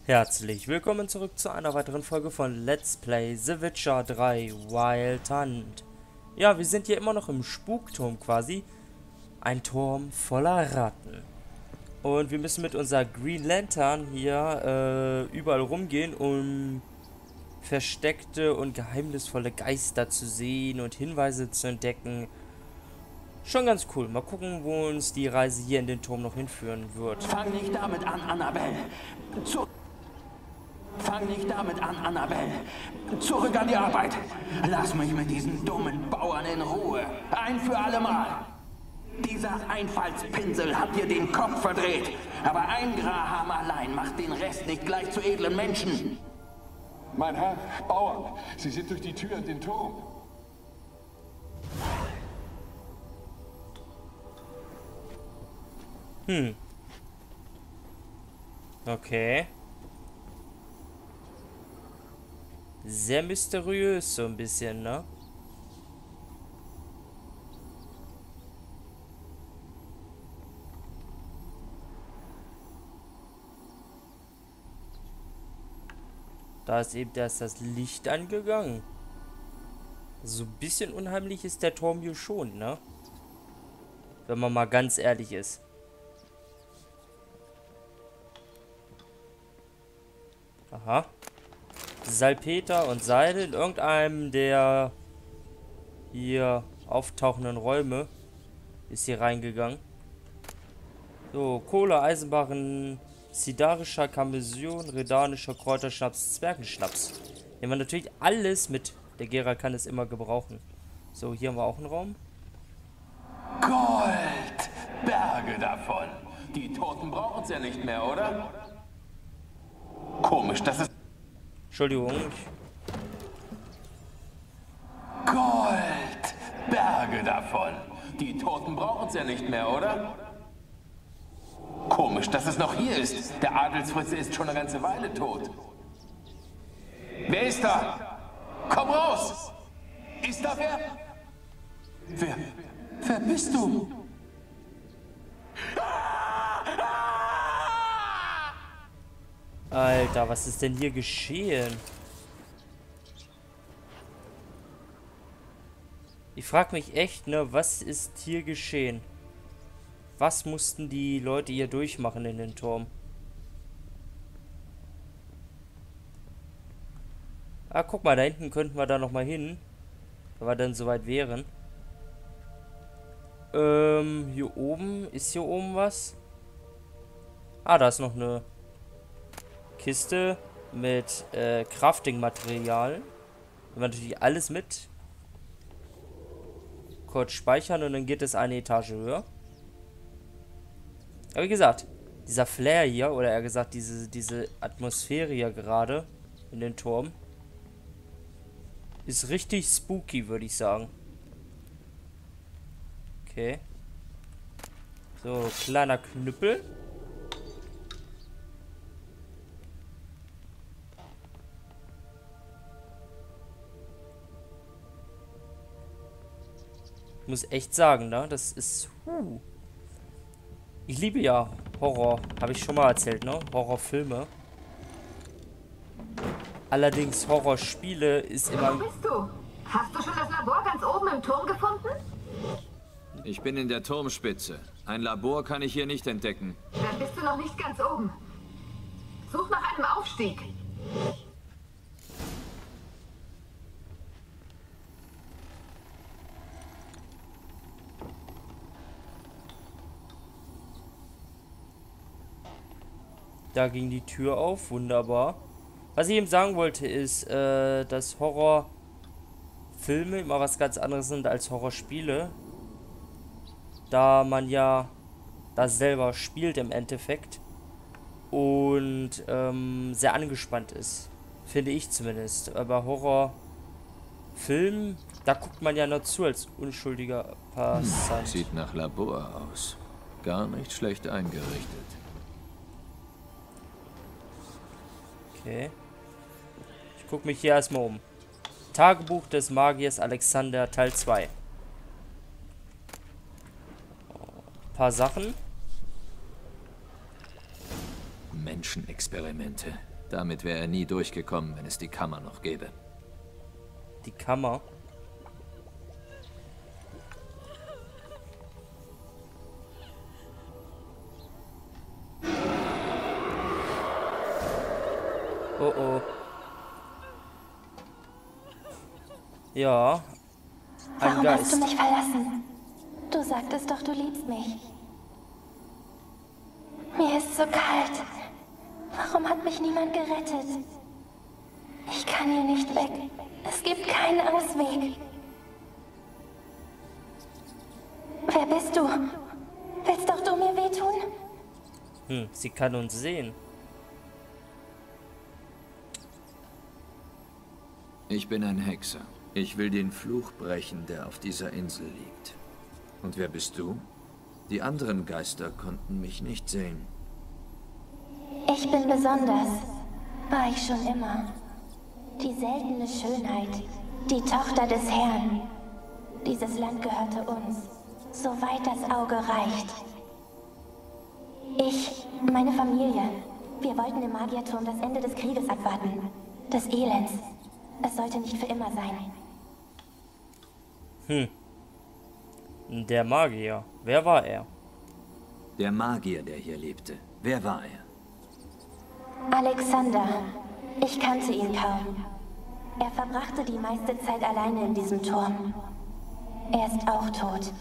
Herzlich willkommen zurück zu einer weiteren Folge von Let's Play The Witcher 3 Wild Hunt. Ja, wir sind hier immer noch im Spukturm quasi. Ein Turm voller Ratten. Und wir müssen mit unserer Green Lantern hier überall rumgehen, um versteckte und geheimnisvolle Geister zu sehen und Hinweise zu entdecken. Schon ganz cool. Mal gucken, wo uns die Reise hier in den Turm noch hinführen wird. Fang nicht damit an, Annabelle. Fang nicht damit an, Annabelle. Zurück an die Arbeit. Lass mich mit diesen dummen Bauern in Ruhe. Ein für alle Mal. Dieser Einfallspinsel hat dir den Kopf verdreht. Aber ein Graham allein macht den Rest nicht gleich zu edlen Menschen. Mein Herr, Bauern, Sie sind durch die Tür in den Turm. Okay. Sehr mysteriös, so ein bisschen, ne? Da ist eben erst das Licht angegangen. So ein bisschen unheimlich ist der Turm hier schon, ne? Wenn man mal ganz ehrlich ist. Aha. Salpeter und Seide in irgendeinem der hier auftauchenden Räume ist hier reingegangen. So, Kohle, Eisenbarren, sidarischer Karmesion, redanischer Kräuterschnaps, Zwergenschnaps. Nehmen wir natürlich alles mit. Der Geralt kann es immer gebrauchen. So, hier haben wir auch einen Raum. Gold! Berge davon. Die Toten brauchen es ja nicht mehr, oder? Komisch, das ist... Entschuldigung. Gold! Berge davon. Die Toten brauchen es ja nicht mehr, oder? Komisch, dass es noch hier ist. Der Adelsfritze ist schon eine ganze Weile tot. Wer ist da? Komm raus! Ist da wer? Wer bist du? Alter, was ist denn hier geschehen? Ich frage mich echt, ne, was ist hier geschehen? Was mussten die Leute hier durchmachen in den Turm? Ah, guck mal, da hinten könnten wir da nochmal hin. Wenn wir dann soweit wären. Hier oben, ist hier oben was? Ah, da ist noch eine Kiste mit Crafting-Material. Nehmen wir natürlich alles mit. Kurz speichern und dann geht es eine Etage höher. Aber wie gesagt, dieser Flair hier, oder eher gesagt, diese Atmosphäre hier gerade in den Turm, ist richtig spooky, würde ich sagen. Okay. So, kleiner Knüppel. Ich muss echt sagen, ne? Das ist... Ich liebe ja Horror. Habe ich schon mal erzählt, ne? Horrorfilme. Allerdings Horrorspiele ist immer... Wo bist du? Hast du schon das Labor ganz oben im Turm gefunden? Ich bin in der Turmspitze. Ein Labor kann ich hier nicht entdecken. Dann bist du noch nicht ganz oben. Such nach einem Aufstieg. Da ging die Tür auf, wunderbar. Was ich eben sagen wollte ist, dass Horrorfilme immer was ganz anderes sind als Horrorspiele. Da man ja das selber spielt im Endeffekt. Und sehr angespannt ist. Finde ich zumindest. Aber Horrorfilm, da guckt man ja nur zu als unschuldiger Passant. Sieht nach Labor aus. Gar nicht schlecht eingerichtet. Okay. Ich gucke mich hier erstmal um. Tagebuch des Magiers Alexander, Teil 2. Ein paar Sachen. Menschenexperimente. Damit wäre er nie durchgekommen, wenn es die Kammer noch gäbe. Die Kammer. Oh oh. Ja. Ein Warum Geist. hast du mich verlassen? Du sagtest doch, du liebst mich. Mir ist so kalt. Warum hat mich niemand gerettet? Ich kann hier nicht weg. Es gibt keinen Ausweg. Wer bist du? Willst doch du mir wehtun? Sie kann uns sehen. Ich bin ein Hexer. Ich will den Fluch brechen, der auf dieser Insel liegt. Und wer bist du? Die anderen Geister konnten mich nicht sehen. Ich bin besonders. War ich schon immer. Die seltene Schönheit. Die Tochter des Herrn. Dieses Land gehörte uns. Soweit das Auge reicht. Ich, meine Familie. Wir wollten im Magierturm das Ende des Krieges abwarten. Des Elends. Es sollte nicht für immer sein. Der Magier. Wer war er? Der Magier, der hier lebte. Wer war er? Alexander. Ich kannte ihn kaum. Er verbrachte die meiste Zeit alleine in diesem Turm. Er ist auch tot.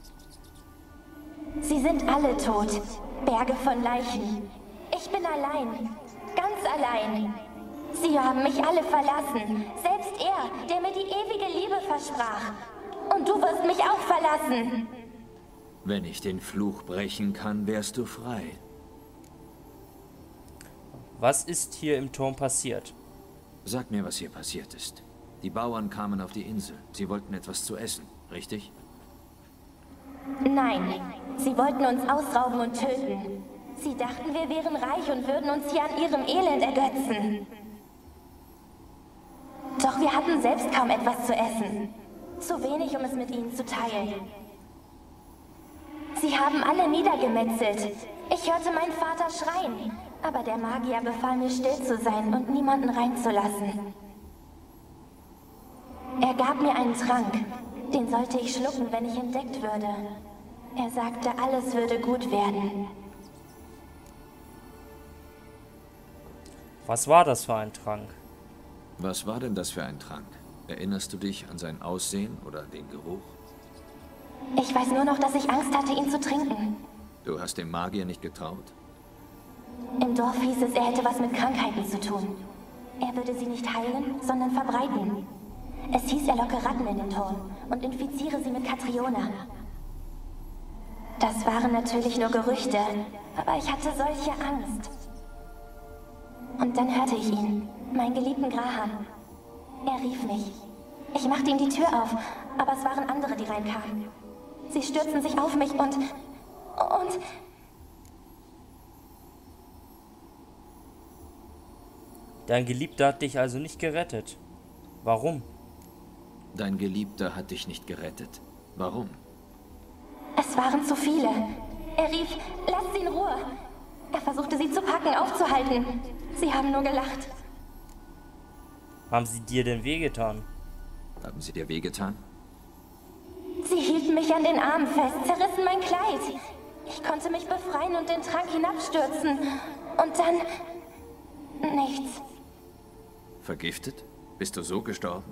Sie sind alle tot. Berge von Leichen. Ich bin allein. Ganz allein. Sie haben mich alle verlassen. Selbst er, der mir die ewige Liebe versprach. Und du wirst mich auch verlassen. Wenn ich den Fluch brechen kann, wärst du frei. Was ist hier im Turm passiert? Sag mir, was hier passiert ist. Die Bauern kamen auf die Insel. Sie wollten etwas zu essen, richtig? Nein, sie wollten uns ausrauben und töten. Sie dachten, wir wären reich und würden uns hier an ihrem Elend ergötzen. Doch wir hatten selbst kaum etwas zu essen. Zu wenig, um es mit ihnen zu teilen. Sie haben alle niedergemetzelt. Ich hörte meinen Vater schreien, aber der Magier befahl mir, still zu sein und niemanden reinzulassen. Er gab mir einen Trank. Den sollte ich schlucken, wenn ich entdeckt würde. Er sagte, alles würde gut werden. Was war das für ein Trank? Was war denn das für ein Trank? Erinnerst du dich an sein Aussehen oder den Geruch? Ich weiß nur noch, dass ich Angst hatte, ihn zu trinken. Du hast dem Magier nicht getraut? Im Dorf hieß es, er hätte was mit Krankheiten zu tun. Er würde sie nicht heilen, sondern verbreiten. Es hieß, er locke Ratten in den Turm und infiziere sie mit Katriona. Das waren natürlich nur Gerüchte, aber ich hatte solche Angst. Und dann hörte ich ihn, meinen geliebten Graham. Er rief mich. Ich machte ihm die Tür auf, aber es waren andere, die reinkamen. Sie stürzten sich auf mich und... Dein Geliebter hat dich also nicht gerettet. Warum? Dein Geliebter hat dich nicht gerettet. Warum? Es waren zu viele. Er rief, lasst sie in Ruhe. Er versuchte sie zu packen, aufzuhalten. Sie haben nur gelacht. Haben sie dir denn wehgetan? Haben sie dir wehgetan? Sie hielten mich an den Armen fest, zerrissen mein Kleid. Ich konnte mich befreien und den Trank hinabstürzen. Und dann... nichts. Vergiftet? Bist du so gestorben?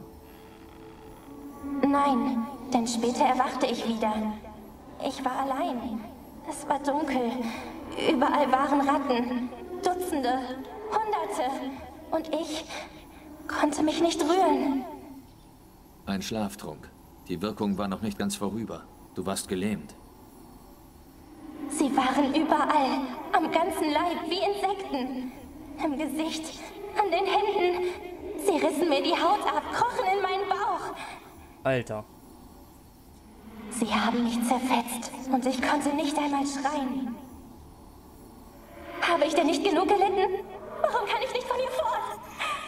Nein, denn später erwachte ich wieder. Ich war allein. Es war dunkel. Überall waren Ratten. Dutzende, Hunderte. Und ich konnte mich nicht rühren. Ein Schlaftrunk. Die Wirkung war noch nicht ganz vorüber. Du warst gelähmt. Sie waren überall. Am ganzen Leib, wie Insekten. Im Gesicht, an den Händen. Sie rissen mir die Haut ab, krochen in meinen Bauch. Alter. Sie haben mich zerfetzt und ich konnte nicht einmal schreien. Habe ich denn nicht genug gelitten? Warum kann ich nicht von ihr fort?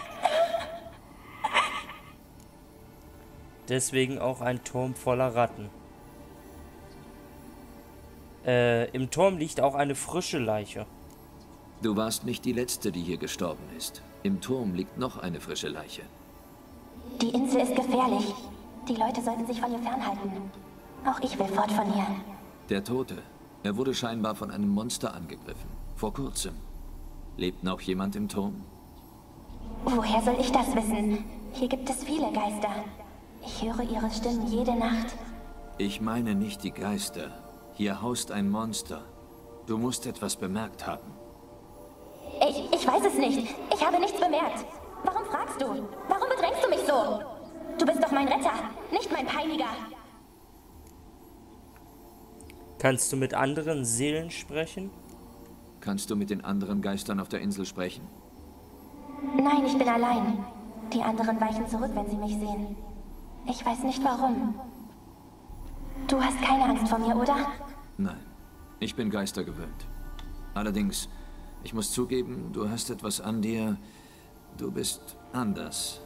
Deswegen auch ein Turm voller Ratten. Im Turm liegt auch eine frische Leiche. Du warst nicht die Letzte, die hier gestorben ist. Im Turm liegt noch eine frische Leiche. Die Insel ist gefährlich. Die Leute sollten sich von ihr fernhalten. Auch ich will fort von hier. Der Tote. Er wurde scheinbar von einem Monster angegriffen. Vor kurzem. Lebt noch jemand im Turm? Woher soll ich das wissen? Hier gibt es viele Geister. Ich höre ihre Stimmen jede Nacht. Ich meine nicht die Geister. Hier haust ein Monster. Du musst etwas bemerkt haben. Ich weiß es nicht. Ich habe nichts bemerkt. Warum fragst du? Warum bedrängst du mich so? Du bist doch mein Retter, nicht mein Peiniger. Kannst du mit anderen Seelen sprechen? Kannst du mit den anderen Geistern auf der Insel sprechen? Nein, ich bin allein. Die anderen weichen zurück, wenn sie mich sehen. Ich weiß nicht warum. Du hast keine Angst vor mir, oder? Nein, ich bin Geister gewöhnt. Allerdings, ich muss zugeben, du hast etwas an dir. Du bist anders.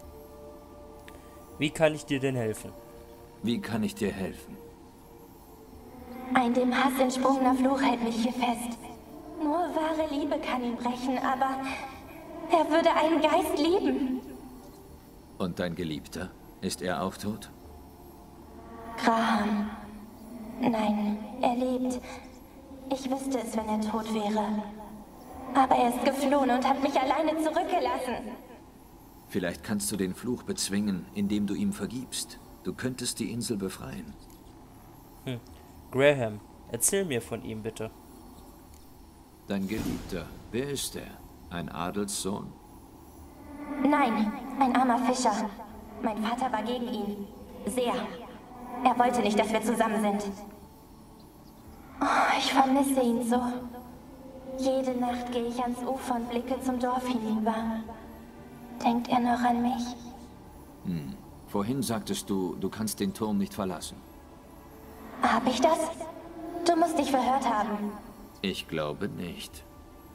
Wie kann ich dir denn helfen? Wie kann ich dir helfen? Ein dem Hass entsprungener Fluch hält mich hier fest. Nur wahre Liebe kann ihn brechen, aber er würde einen Geist lieben. Und dein Geliebter? Ist er auch tot? Graham. Nein, er lebt. Ich wüsste es, wenn er tot wäre. Aber er ist geflohen und hat mich alleine zurückgelassen. Vielleicht kannst du den Fluch bezwingen, indem du ihm vergibst. Du könntest die Insel befreien. Graham, erzähl mir von ihm bitte. Dein Geliebter, wer ist er? Ein Adelssohn? Nein, ein armer Fischer. Mein Vater war gegen ihn. Sehr. Er wollte nicht, dass wir zusammen sind. Oh, ich vermisse ihn so. Jede Nacht gehe ich ans Ufer und blicke zum Dorf hinüber. Denkt er noch an mich? Vorhin sagtest du, du kannst den Turm nicht verlassen. Hab ich das? Du musst dich verhört haben. Ich glaube nicht.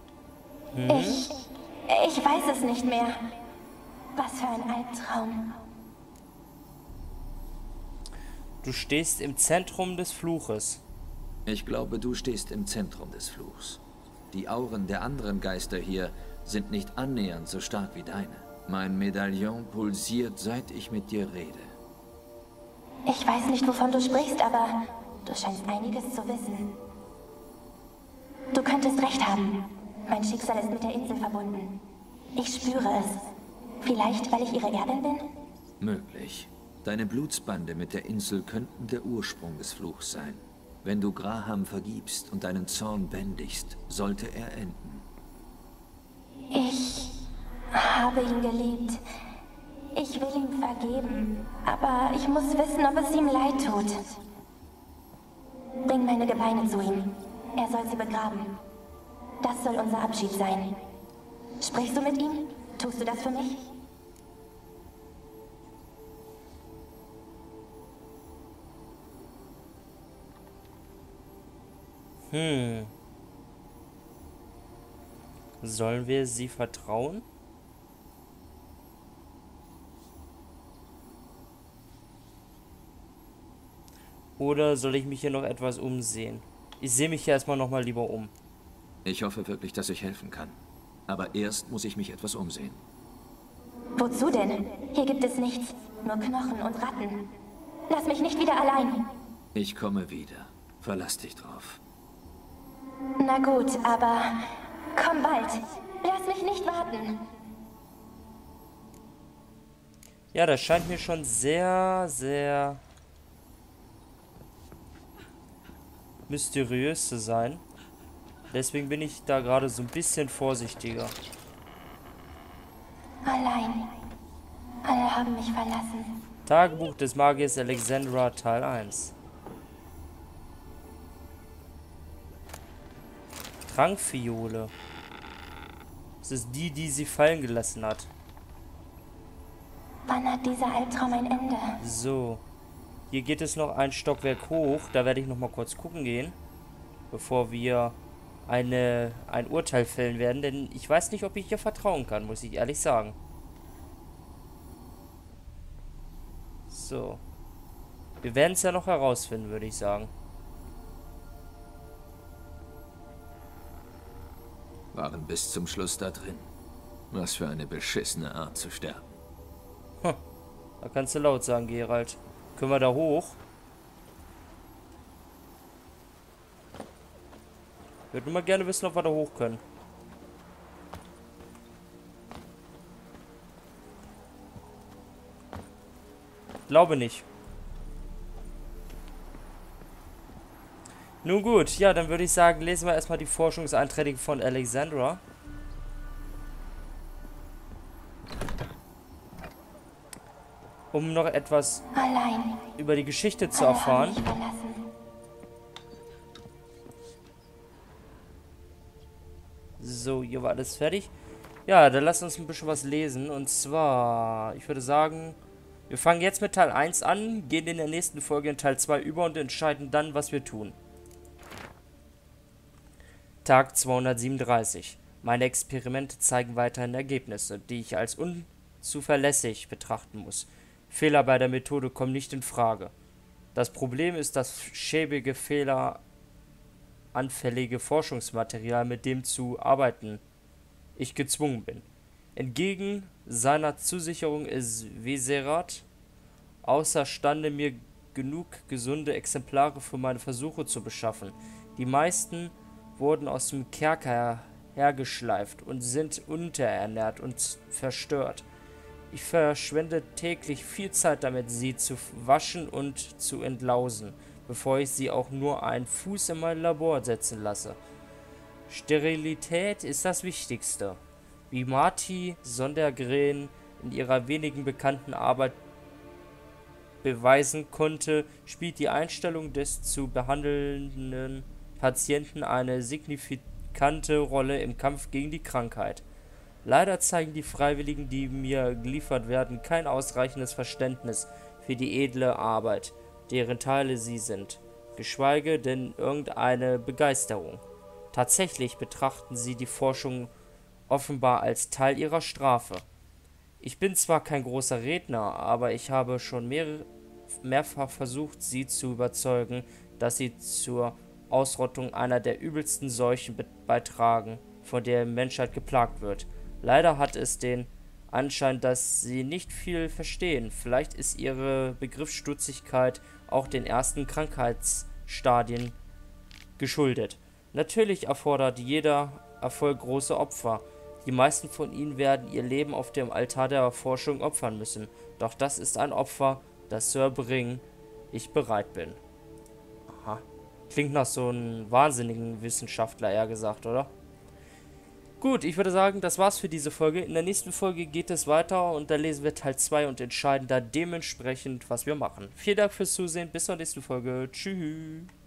Ich weiß es nicht mehr. Was für ein Albtraum. Du stehst im Zentrum des Fluches. Ich glaube, du stehst im Zentrum des Fluchs. Die Auren der anderen Geister hier sind nicht annähernd so stark wie deine. Mein Medaillon pulsiert, seit ich mit dir rede. Ich weiß nicht, wovon du sprichst, aber du scheinst einiges zu wissen. Du könntest recht haben. Mein Schicksal ist mit der Insel verbunden. Ich spüre es. Vielleicht, weil ich ihre Erbin bin? Möglich. Deine Blutsbande mit der Insel könnten der Ursprung des Fluchs sein. Wenn du Graham vergibst und deinen Zorn bändigst, sollte er enden. Ich habe ihn geliebt. Ich will ihm vergeben, aber ich muss wissen, ob es ihm leid tut. Bring meine Gebeine zu ihm. Er soll sie begraben. Das soll unser Abschied sein. Sprichst du mit ihm? Tust du das für mich? Sollen wir sie vertrauen? Oder soll ich mich hier noch etwas umsehen? Ich sehe mich hier erstmal nochmal lieber um. Ich hoffe wirklich, dass ich helfen kann. Aber erst muss ich mich etwas umsehen. Wozu denn? Hier gibt es nichts. Nur Knochen und Ratten. Lass mich nicht wieder allein. Ich komme wieder. Verlass dich drauf. Na gut, aber komm bald. Lass mich nicht warten. Ja, das scheint mir schon sehr, sehr mysteriös zu sein. Deswegen bin ich da gerade so ein bisschen vorsichtiger. Allein. Alle haben mich verlassen. Tagebuch des Magiers Alexandra, Teil 1. Trankfiole. Das ist die, die sie fallen gelassen hat. Wann hat dieser Albtraum ein Ende? So. Hier geht es noch ein Stockwerk hoch. Da werde ich noch mal kurz gucken gehen. Bevor wir ein Urteil fällen werden. Denn ich weiß nicht, ob ich hier vertrauen kann, muss ich ehrlich sagen. So. Wir werden es ja noch herausfinden, würde ich sagen. waren bis zum Schluss da drin. Was für eine beschissene Art zu sterben. Hm. Da kannst du laut sagen, Geralt. Können wir da hoch? Ich würde nur mal gerne wissen, ob wir da hoch können. Glaube nicht. Nun gut, ja, dann würde ich sagen, lesen wir erstmal die Forschungseinträge von Alexandra. Um noch etwas über die Geschichte zu erfahren. So, hier war alles fertig. Ja, dann lasst uns ein bisschen was lesen. Und zwar, ich würde sagen, wir fangen jetzt mit Teil 1 an, gehen in der nächsten Folge in Teil 2 über und entscheiden dann, was wir tun. Tag 237. Meine Experimente zeigen weiterhin Ergebnisse, die ich als unzuverlässig betrachten muss. Fehler bei der Methode kommen nicht in Frage. Das Problem ist das schäbige, fehleranfällige Forschungsmaterial, mit dem zu arbeiten ich gezwungen bin. Entgegen seiner Zusicherung ist Weserat außerstande, mir genug gesunde Exemplare für meine Versuche zu beschaffen. Die meisten wurden aus dem Kerker hergeschleift und sind unterernährt und verstört. Ich verschwende täglich viel Zeit damit, sie zu waschen und zu entlausen, bevor ich sie auch nur einen Fuß in mein Labor setzen lasse. Sterilität ist das Wichtigste. Wie Marty Sondergren in ihrer wenigen bekannten Arbeit beweisen konnte, spielt die Einstellung des zu behandelnden Patienten eine signifikante Rolle im Kampf gegen die Krankheit. Leider zeigen die Freiwilligen, die mir geliefert werden, kein ausreichendes Verständnis für die edle Arbeit, deren Teile sie sind, geschweige denn irgendeine Begeisterung. Tatsächlich betrachten sie die Forschung offenbar als Teil ihrer Strafe. Ich bin zwar kein großer Redner, aber ich habe schon mehrfach versucht, sie zu überzeugen, dass sie zur Ausrottung einer der übelsten Seuchen beitragen, von der die Menschheit geplagt wird. Leider hat es den Anschein, dass sie nicht viel verstehen. Vielleicht ist ihre Begriffsstutzigkeit auch den ersten Krankheitsstadien geschuldet. Natürlich erfordert jeder Erfolg große Opfer. Die meisten von ihnen werden ihr Leben auf dem Altar der Forschung opfern müssen. Doch das ist ein Opfer, das zu erbringen ich bereit bin. Aha. Klingt nach so einem wahnsinnigen Wissenschaftler, eher gesagt, oder? Gut, ich würde sagen, das war's für diese Folge. In der nächsten Folge geht es weiter und da lesen wir Teil 2 und entscheiden da dementsprechend, was wir machen. Vielen Dank fürs Zusehen, bis zur nächsten Folge. Tschüss.